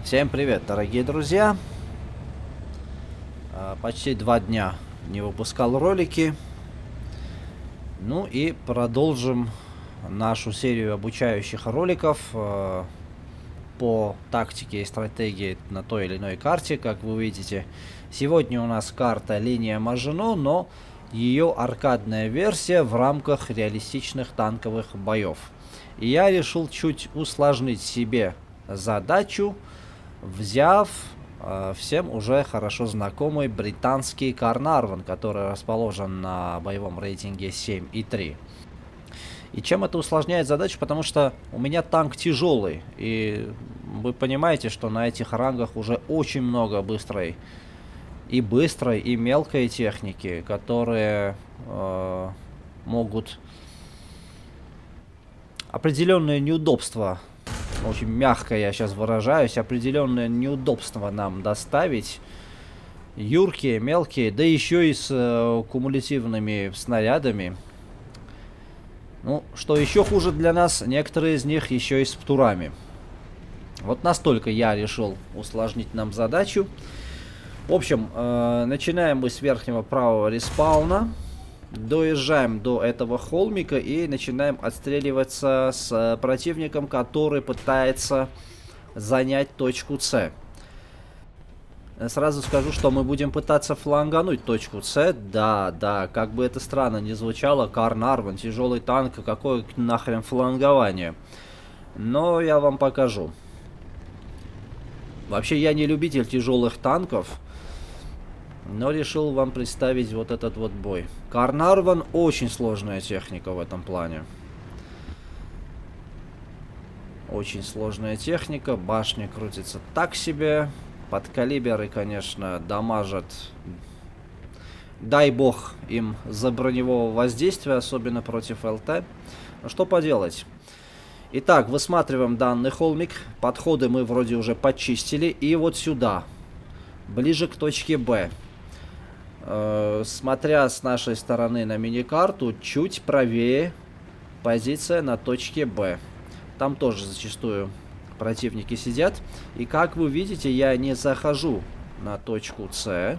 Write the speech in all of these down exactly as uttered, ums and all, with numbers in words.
Всем привет, дорогие друзья! Почти два дня не выпускал ролики. Ну и продолжим нашу серию обучающих роликов э, по тактике и стратегии на той или иной карте. Как вы видите, сегодня у нас карта Линия Мажино, но ее аркадная версия в рамках реалистичных танковых боев. И я решил чуть усложнить себе задачу, взяв э, всем уже хорошо знакомый британский Карнарвон, который расположен на боевом рейтинге семь и три. И чем это усложняет задачу? Потому что у меня танк тяжелый, и вы понимаете, что на этих рангах уже очень много быстрой и быстрой, и мелкой техники, которые э, могут определенные неудобства, очень мягко я сейчас выражаюсь, определенные неудобства нам доставить. Юркие, мелкие, да еще и с э, кумулятивными снарядами. Ну, что еще хуже для нас, некоторые из них еще и с птурами. Вот настолько я решил усложнить нам задачу. В общем, э, начинаем мы с верхнего правого респауна. Доезжаем до этого холмика и начинаем отстреливаться с противником, который пытается занять точку С. Сразу скажу, что мы будем пытаться флангануть точку С. Да, да, как бы это странно ни звучало, Карнарвон, тяжелый танк, какое нахрен флангование. Но я вам покажу. Вообще я не любитель тяжелых танков, но решил вам представить вот этот вот бой. Карнарвон очень сложная техника в этом плане. Очень сложная техника. Башня крутится так себе. Подкалиберы, конечно, дамажат. Дай бог им за броневого воздействия, особенно против ЛТ. Но что поделать. Итак, высматриваем данный холмик. Подходы мы вроде уже почистили. И вот сюда. Ближе к точке Б. Смотря с нашей стороны на миникарту, чуть правее позиция на точке Б. Там тоже зачастую противники сидят. И как вы видите, я не захожу на точку С.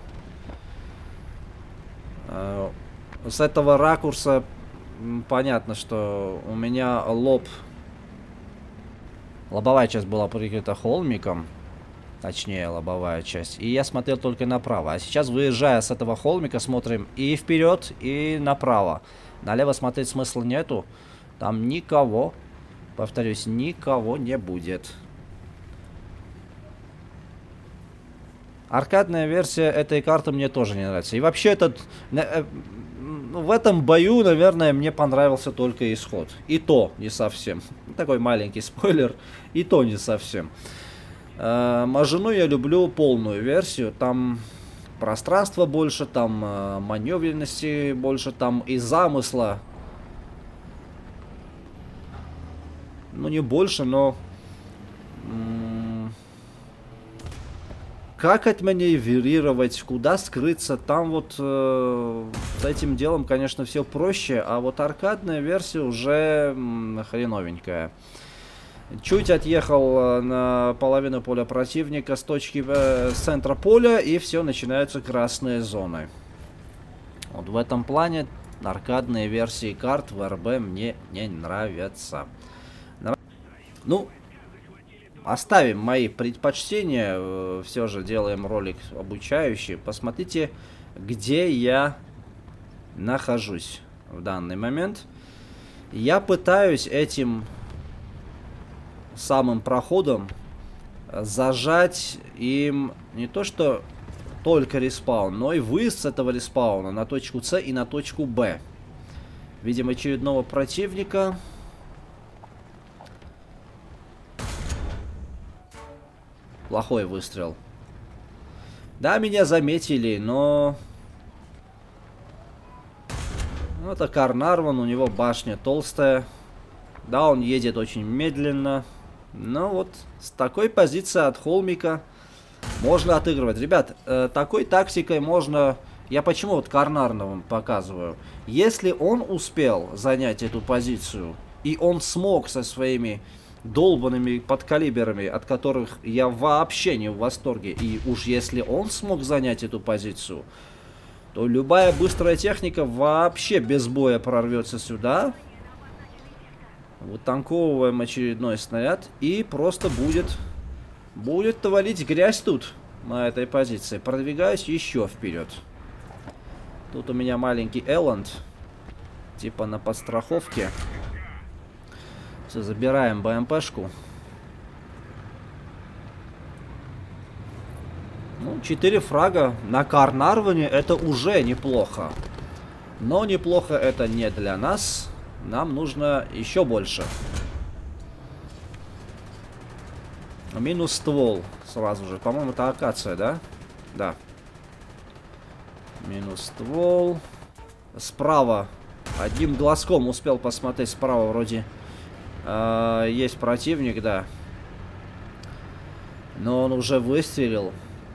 С этого ракурса понятно, что у меня лоб... Лобовая часть была прикрыта холмиком. Точнее, лобовая часть. И я смотрел только направо. А сейчас, выезжая с этого холмика, смотрим и вперед, и направо. Налево смотреть смысла нету. Там никого, повторюсь, никого не будет. Аркадная версия этой карты мне тоже не нравится. И вообще, этот, в этом бою, наверное, мне понравился только исход. И то не совсем. Такой маленький спойлер. И то не совсем. Мажину я люблю полную версию, там пространства больше, там маневренности больше, там и замысла. Ну, не больше, но... Как отманеврировать, куда скрыться, там вот э, с этим делом, конечно, все проще, а вот аркадная версия уже м, хреновенькая. Чуть отъехал на половину поля противника с точки э, с центра поля, и все, начинаются красные зоны. Вот в этом плане аркадные версии карт в эр бэ мне не нравятся. Ну, оставим мои предпочтения, э, все же делаем ролик обучающий. Посмотрите, где я нахожусь в данный момент. Я пытаюсь этим... самым проходом зажать им не то что только респаун, но и выезд с этого респауна на точку С и на точку Б. Видим очередного противника. Плохой выстрел. Да, меня заметили, но... Ну, это Карнарвон, у него башня толстая. Да, он едет очень медленно. Но вот с такой позиции от холмика можно отыгрывать. Ребят, э, такой тактикой можно... Я почему вот Карнарвон показываю? Если он успел занять эту позицию, и он смог со своими долбанными подкалиберами, от которых я вообще не в восторге. И уж если он смог занять эту позицию, то любая быстрая техника вообще без боя прорвется сюда. Вытанковываем очередной снаряд и просто будет, будет творить грязь тут, на этой позиции. Продвигаюсь еще вперед. Тут у меня маленький Элланд, типа на подстраховке. Все, забираем БМПшку. Ну, четыре фрага на Карнарвоне это уже неплохо. Но неплохо это не для нас. Нам нужно еще больше. Минус ствол сразу же. По-моему, это акация, да? Да. Минус ствол. Справа. Одним глазком успел посмотреть. Справа вроде э, есть противник, да. Но он уже выстрелил.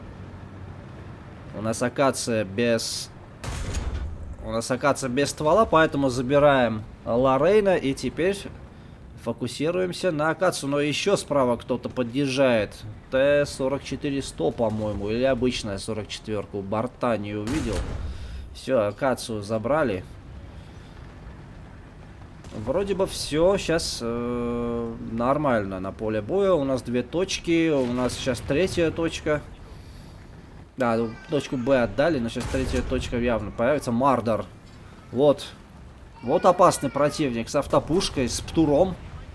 У нас акация без... У нас акация без ствола, поэтому забираем Лорейна и теперь фокусируемся на акацию. Но еще справа кто-то подъезжает. Т сорок четыре сто, по-моему, или обычная сорок четверка. Борта не увидел. Все, акацию забрали. Вроде бы все сейчас э, нормально на поле боя. У нас две точки, у нас сейчас третья точка. Да, точку Б отдали, но сейчас третья точка явно появится. Мардер. Вот. Вот опасный противник с автопушкой, с птуром.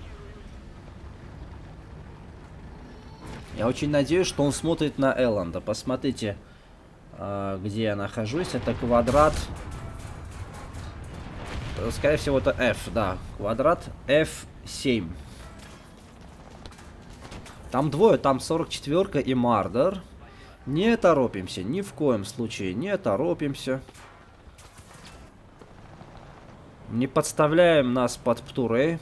Я очень надеюсь, что он смотрит на Элланда. Посмотрите, э, где я нахожусь. Это квадрат. Скорее всего, это F, да. Квадрат эф семь. Там двое, там сорок четверка и Мардер. Не торопимся, ни в коем случае не торопимся. Не подставляем нас под птуры.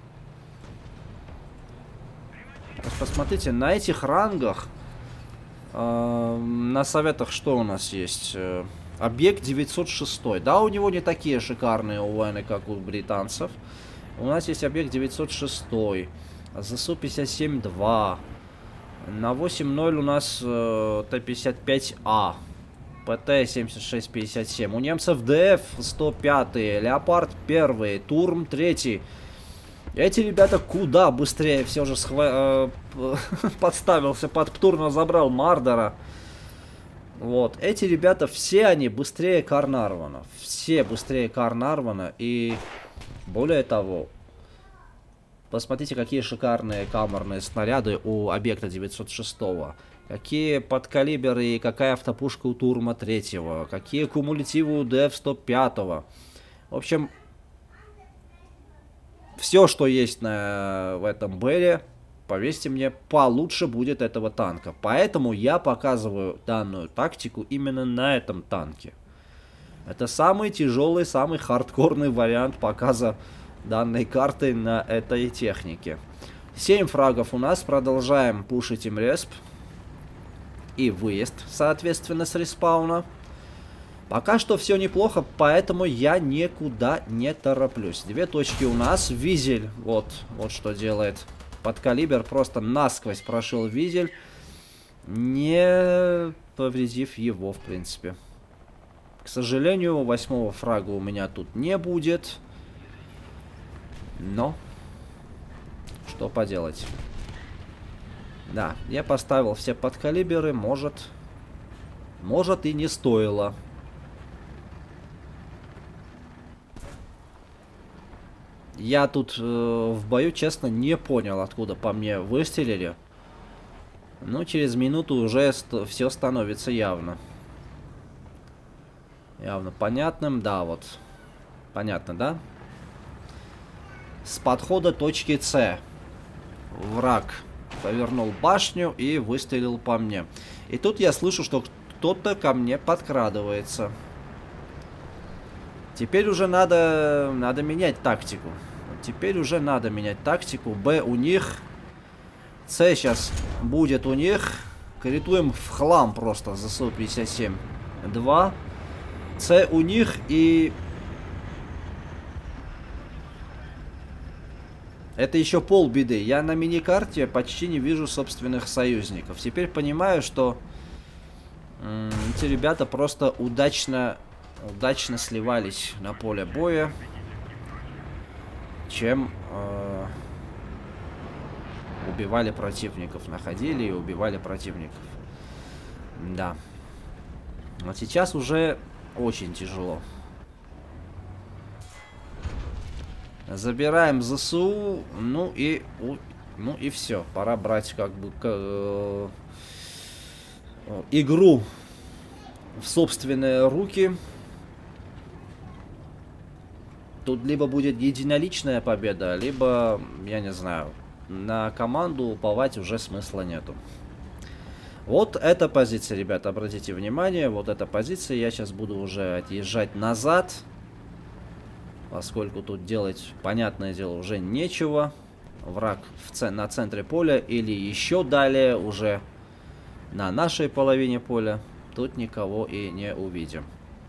Посмотрите, на этих рангах, э, на советах что у нас есть? Э, объект девятьсот шесть. Да, у него не такие шикарные ОВНы, как у британцев. У нас есть объект девятьсот шесть. ЗСУ пятьдесят семь два. На восемь ноль у нас э, Т пятьдесят пять А. ПТ семьдесят шесть пятьдесят семь. У немцев ДФ сто пять. Леопард один. Турм три. Эти ребята куда быстрее все же схва... э, подставился под Птур, но забрал Мардера. Вот. Эти ребята, все они быстрее Карнарвона. Все быстрее Карнарвона. И более того, посмотрите, какие шикарные камерные снаряды у объекта девятьсот шесть. Какие подкалиберы и какая автопушка у Турма три. Какие кумулятивы у ДФ сто пять. В общем, все, что есть на, в этом Белле, поверьте мне, получше будет этого танка. Поэтому я показываю данную тактику именно на этом танке. Это самый тяжелый, самый хардкорный вариант показа данной карты на этой технике. семь фрагов у нас. Продолжаем пушить им респ. И выезд, соответственно, с респауна. Пока что все неплохо, поэтому я никуда не тороплюсь. Две точки у нас. Визель. Вот, вот что делает подкалибер. Просто насквозь прошел Визель, не повредив его, в принципе. К сожалению, восьмого фрага у меня тут не будет. Но что поделать. Да, я поставил все подкалиберы. Может, может и не стоило. Я тут э, в бою, честно, не понял, откуда по мне выстрелили. Но через минуту уже ст- все становится явно. Явно понятным. Да, вот. Понятно, да? С подхода точки С враг повернул башню и выстрелил по мне. И тут я слышу, что кто-то ко мне подкрадывается. Теперь уже надо, надо менять тактику. Теперь уже надо менять тактику. Б у них. С сейчас будет у них. Критуем в хлам просто за ЗСУ пятьдесят семь два. С у них и... Это еще полбеды. Я на миникарте почти не вижу собственных союзников. Теперь понимаю, что эти ребята просто удачно, удачно сливались на поле боя, чем э, убивали противников. Находили и убивали противников. Да. Вот сейчас уже очень тяжело. Забираем ЗСУ, ну и, ну и все. Пора брать как бы э, игру в собственные руки. Тут либо будет единоличная победа, либо, я не знаю, на команду уповать уже смысла нету. Вот эта позиция, ребята, обратите внимание, вот эта позиция. Я сейчас буду уже отъезжать назад, поскольку тут делать, понятное дело, уже нечего. Враг в ц... на центре поля или еще далее, уже на нашей половине поля. Тут никого и не увидим.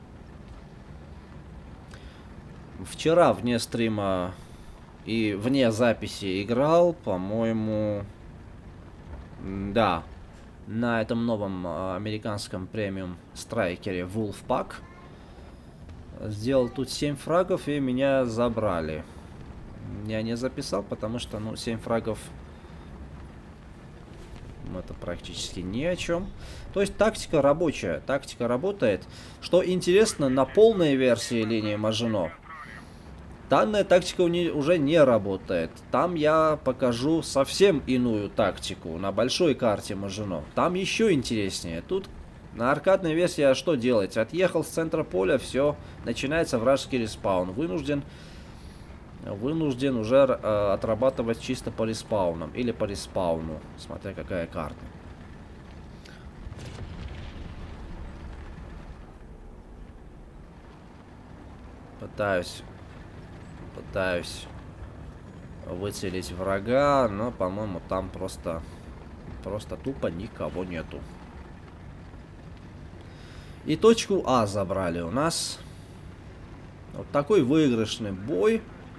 Вчера вне стрима и вне записи играл, по-моему, да, на этом новом американском премиум страйкере Wolfpack. Сделал тут семь фрагов и меня забрали. Я не записал, потому что, ну, семь фрагов, это практически ни о чем. То есть тактика рабочая, тактика работает. Что интересно, на полной версии линии Мажино данная тактика уже не работает. Там я покажу совсем иную тактику на большой карте Мажино. Там еще интереснее. Тут на аркадной версии что делать? Отъехал с центра поля, все, начинается вражеский респаун. Вынужден, вынужден уже э, отрабатывать чисто по респаунам или по респауну, смотря какая карта. Пытаюсь, пытаюсь выцелить врага, но, по-моему, там просто, просто тупо никого нету. И точку А забрали у нас. Вот такой выигрышный бой.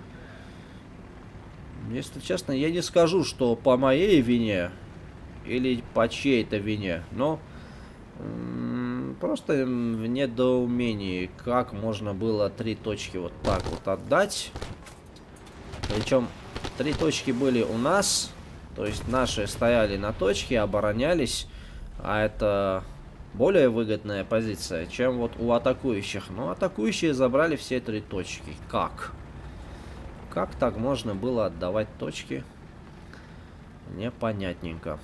Если честно, я не скажу, что по моей вине или по чьей-то вине, но просто в недоумении, как можно было три точки вот так вот отдать. Причем три точки были у нас, то есть наши стояли на точке, оборонялись, а это более выгодная позиция, чем вот у атакующих. Но атакующие забрали все три точки. Как? Как так можно было отдавать точки? Непонятненько.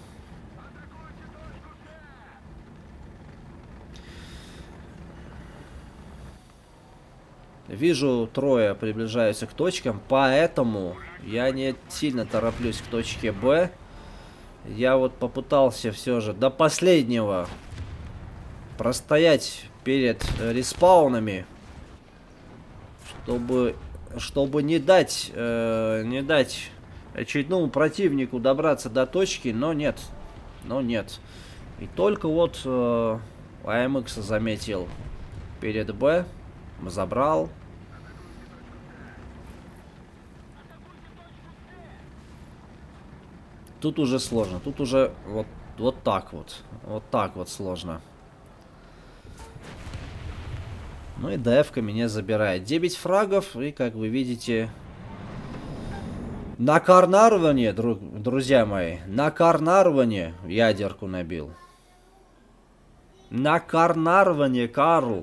Вижу, трое приближаются к точкам, поэтому я не сильно тороплюсь к точке Б. Я вот попытался все же до последнего простоять перед респаунами, чтобы, чтобы не дать, э, не дать очередному противнику добраться до точки, но нет, но нет. И только вот э, АМХ заметил перед Б, забрал. Тут уже сложно, тут уже вот, вот так вот, вот так вот сложно. Ну и ДФ-ка меня забирает. девять фрагов, и как вы видите, на карнарване, друг, друзья мои, на карнарване ядерку набил. На карнарване, Карл.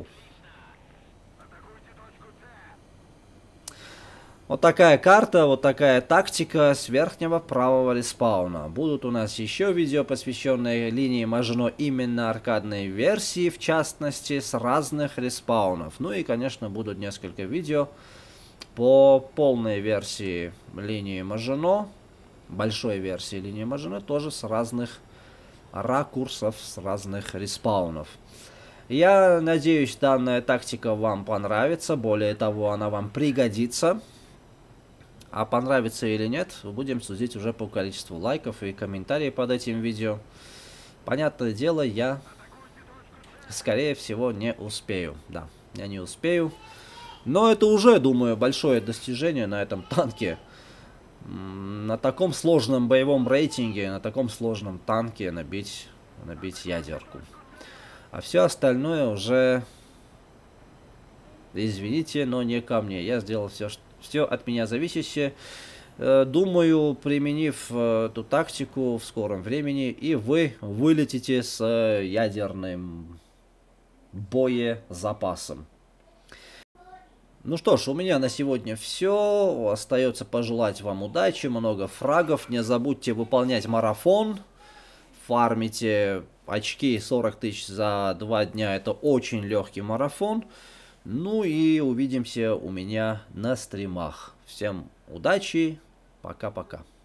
Вот такая карта, вот такая тактика с верхнего правого респауна. Будут у нас еще видео, посвященные линии Мажино именно аркадной версии, в частности, с разных респаунов. Ну и, конечно, будут несколько видео по полной версии линии Мажино, большой версии линии Мажино, тоже с разных ракурсов, с разных респаунов. Я надеюсь, данная тактика вам понравится, более того, она вам пригодится. А понравится или нет, будем судить уже по количеству лайков и комментариев под этим видео. Понятное дело, я, скорее всего, не успею. Да, я не успею. Но это уже, думаю, большое достижение на этом танке. на таком сложном боевом рейтинге, на таком сложном танке набить, набить ядерку. А все остальное уже, извините, но не ко мне. Я сделал все, все от меня зависящее. Думаю, применив эту тактику в скором времени, и вы вылетите с ядерным боезапасом. Ну что ж, у меня на сегодня все. Остается пожелать вам удачи, много фрагов. Не забудьте выполнять марафон. Фармите очки сорок тысяч за два дня. Это очень легкий марафон. Ну и увидимся у меня на стримах. Всем удачи. Пока-пока.